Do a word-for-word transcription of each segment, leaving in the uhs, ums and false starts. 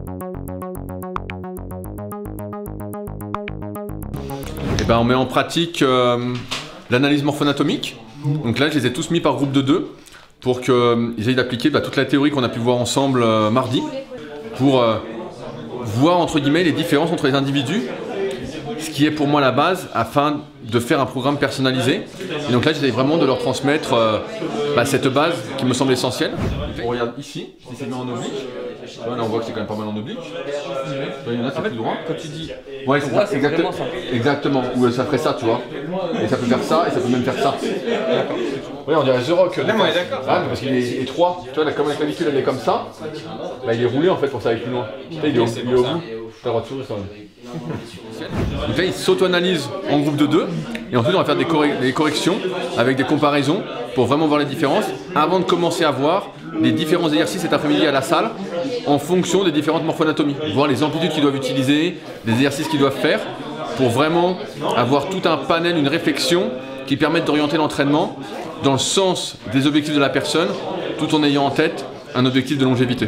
Et ben, on met en pratique euh, l'analyse morpho-anatomique. Donc là, je les ai tous mis par groupe de deux pour qu'ils euh, aient d'appliquer bah, toute la théorie qu'on a pu voir ensemble euh, mardi pour euh, voir entre guillemets les différences entre les individus, ce qui est pour moi la base afin de faire un programme personnalisé. Et donc là, j'essaie vraiment de leur transmettre euh, bah, cette base qui me semble essentielle. On regarde ici, si c'est mis en oblique. Là, on voit que c'est quand même pas mal en oblique. Il y en a, c'est plus droit. Quand tu dis. Ouais, c'est ça, c'est exactement ça. Exactement, ou ça ferait ça, tu vois. Et ça peut faire ça, et ça peut même faire ça. Oui, on dirait The Rock. Là, on est d'accord. Ah, parce qu'il est étroit. Tu vois, là, comme la clavicule, elle est comme ça. Bah, il est roulé en fait pour que ça aille plus loin. Là, il est au, il est au bout. T'as le droit de sourire, ça. Donc là, ils s'auto-analysent en groupe de deux. Et ensuite, on va faire des, corre des corrections avec des comparaisons pour vraiment voir les différences avant de commencer à voir les différents exercices cet après-midi à la salle en fonction des différentes morpho-anatomies. Voir les amplitudes qu'ils doivent utiliser, les exercices qu'ils doivent faire pour vraiment avoir tout un panel, une réflexion qui permette d'orienter l'entraînement dans le sens des objectifs de la personne tout en ayant en tête un objectif de longévité.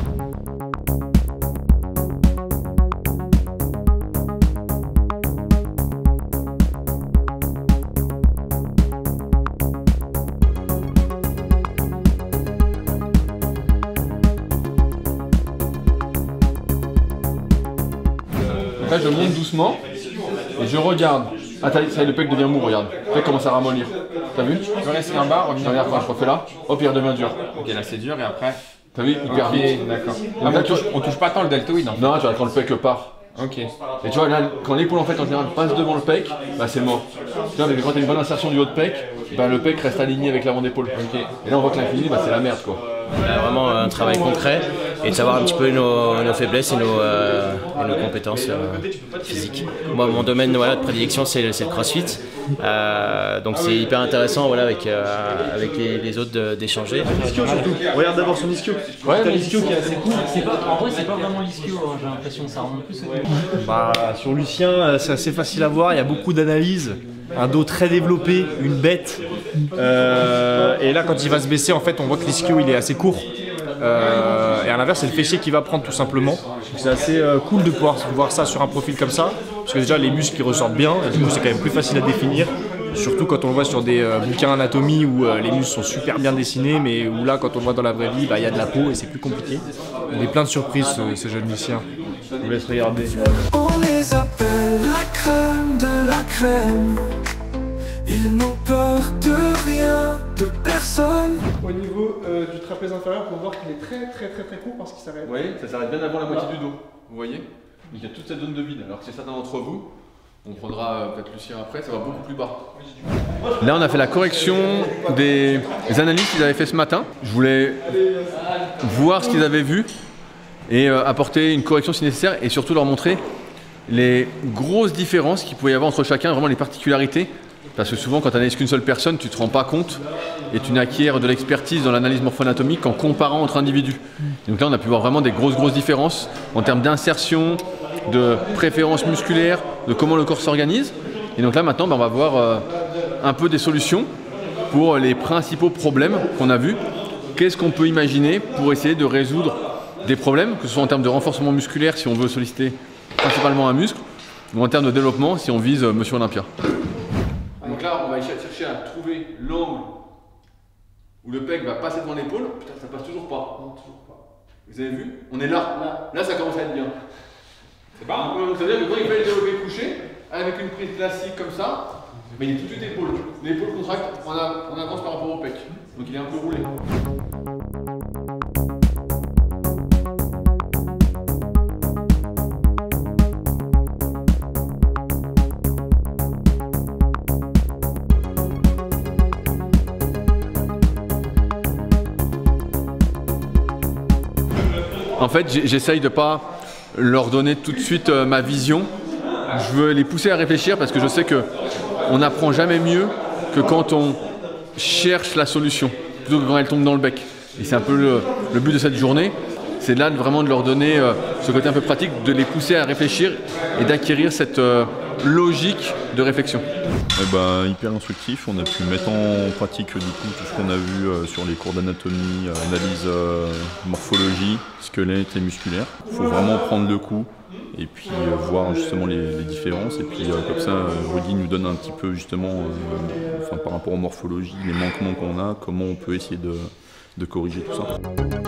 Donc là, je monte doucement et je regarde. Ah, ça y est, le pec devient mou, regarde. Le pec commence à ramollir. T'as vu? Je laisse un bar, reviens. Regarde, quand je refais là, hop, il redevient dur. Ok, là c'est dur et après. T'as vu? Il perd vite. D'accord. Ah, on, touche, on touche pas tant le deltoïde. Hein. Non, tu vois, quand le pec part. Ok. Et tu vois, là, quand l'épaule en fait en général passe devant le pec, bah c'est mort. Tu vois, mais quand tu as une bonne insertion du haut de pec, bah le pec reste aligné avec l'avant d'épaule. Okay. Et là, on voit que l'infini, bah c'est la merde quoi. On a vraiment un travail concret et de savoir un petit peu nos, nos faiblesses et nos, euh, et nos compétences euh, physiques. Moi, mon domaine voilà, de prédilection, c'est le crossfit. Euh, donc c'est hyper intéressant voilà, avec, euh, avec les, les autres d'échanger. Regarde d'abord son ischio. Ouais, t'as l'ischio qui est assez cool. Pas, en vrai, c'est pas vraiment l'ischio, hein. J'ai l'impression que ça remonte plus. Bah, sur Lucien, c'est assez facile à voir, il y a beaucoup d'analyses. Un dos très développé, une bête. Euh, et là, quand il va se baisser, en fait, on voit que l'ischio il est assez court. Euh, et à l'inverse, c'est le fessier qui va prendre tout simplement. C'est assez euh, cool de pouvoir voir ça sur un profil comme ça. Parce que déjà, les muscles ils ressortent bien. Et du coup, c'est quand même plus facile à définir. Surtout quand on le voit sur des euh, bouquins anatomie où euh, les muscles sont super bien dessinés, mais où là, quand on le voit dans la vraie vie, bah, y a de la peau et c'est plus compliqué. Il est plein de surprises, ce, ce jeune Lucien. Je vous laisse regarder. On les appelle la crème de la crème. Ils n'ont peur de rien, de personne. Au niveau euh, du trapèze inférieur, on peut voir qu'il est très très très très court parce qu'il s'arrête. Oui, ça s'arrête bien avant la moitié du dos. Vous voyez? Il y a toute cette zone de vide. Alors que c'est certains d'entre vous, on prendra euh, peut-être Lucien après, ça va beaucoup plus bas. Là, on a fait la correction des analyses qu'ils avaient fait ce matin. Je voulais voir ce qu'ils avaient vu et euh, apporter une correction si nécessaire et surtout leur montrer les grosses différences qu'il pouvait y avoir entre chacun, vraiment les particularités. Parce que souvent, quand tu n'analyses qu'une seule personne, tu ne te rends pas compte et tu n'acquiers de l'expertise dans l'analyse morpho-anatomique qu'en comparant entre individus. Donc là, on a pu voir vraiment des grosses, grosses différences en termes d'insertion, de préférence musculaire, de comment le corps s'organise. Et donc là, maintenant, ben, on va voir euh, un peu des solutions pour les principaux problèmes qu'on a vus. Qu'est-ce qu'on peut imaginer pour essayer de résoudre des problèmes, que ce soit en termes de renforcement musculaire, si on veut solliciter principalement un muscle, ou en termes de développement, si on vise euh, Monsieur Olympia. Donc là, on va chercher à trouver l'angle où le pec va passer devant l'épaule. Putain, ça passe toujours pas. Non, toujours pas. Vous avez vu? On est là. Là, là ça commence à être bien. C'est pas. Donc, ça veut dire que quand il fait le développé couché, avec une prise classique comme ça, mais il est tout de suite épaule. L'épaule contracte en, en avance par rapport au pec. Donc il est un peu roulé. En fait, j'essaye de ne pas leur donner tout de suite euh, ma vision. Je veux les pousser à réfléchir parce que je sais qu'on n'apprend jamais mieux que quand on cherche la solution, plutôt que quand elle tombe dans le bec. Et c'est un peu le, le but de cette journée, c'est là vraiment de leur donner euh, ce côté un peu pratique, de les pousser à réfléchir et d'acquérir cette euh, logique de réflexion. Eh ben, hyper instructif, on a pu mettre en pratique du coup tout ce qu'on a vu euh, sur les cours d'anatomie, euh, analyse euh, morphologie, squelette et musculaire. Il faut vraiment prendre le coup et puis euh, voir justement les, les différences, et puis euh, comme ça euh, Rudy nous donne un petit peu justement euh, enfin, par rapport aux morphologies, les manquements qu'on a, comment on peut essayer de, de corriger tout ça.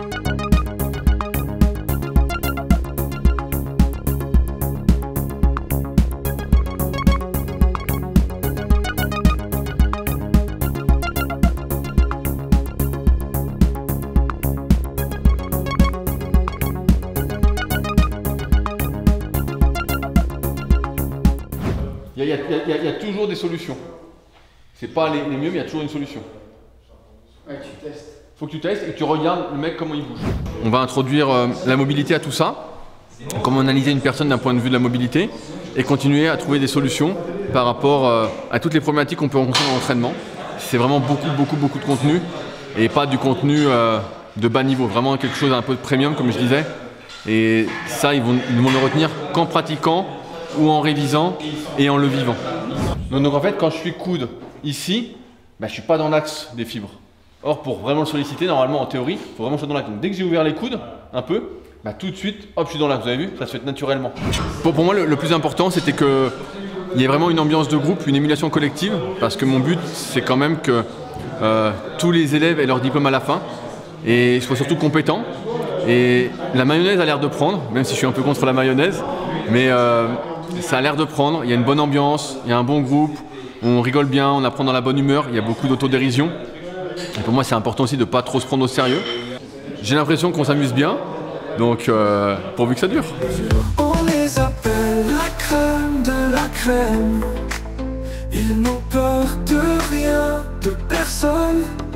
Il y, y, y, y a toujours des solutions. C'est pas les, les mieux, mais il y a toujours une solution. Ouais, tu testes. Faut que tu testes et que tu regardes le mec comment il bouge. On va introduire euh, la mobilité à tout ça, comment analyser une personne d'un point de vue de la mobilité et continuer à trouver des solutions par rapport euh, à toutes les problématiques qu'on peut rencontrer dans l'entraînement. C'est vraiment beaucoup, beaucoup, beaucoup de contenu et pas du contenu euh, de bas niveau, vraiment quelque chose un peu de premium comme je disais. Et ça, ils vont, ils vont le retenir qu'en pratiquant ou en révisant et en le vivant. Donc, donc en fait, quand je suis coude ici, bah, je ne suis pas dans l'axe des fibres. Or, pour vraiment le solliciter, normalement en théorie, il faut vraiment que je sois dans l'axe. Donc dès que j'ai ouvert les coudes, un peu, bah, tout de suite, hop, je suis dans l'axe. Vous avez vu, ça se fait naturellement. Pour, pour moi, le, le plus important, c'était qu'il y ait vraiment une ambiance de groupe, une émulation collective, parce que mon but, c'est quand même que euh, tous les élèves aient leur diplôme à la fin et soient surtout compétents. Et la mayonnaise a l'air de prendre, même si je suis un peu contre la mayonnaise, mais euh, ça a l'air de prendre. Il y a une bonne ambiance, il y a un bon groupe, on rigole bien, on apprend dans la bonne humeur, il y a beaucoup d'autodérision. Et pour moi, c'est important aussi de ne pas trop se prendre au sérieux. J'ai l'impression qu'on s'amuse bien, donc euh, pourvu que ça dure. On les appelle la crème de la crème. Ils n'ont peur de rien, de personne.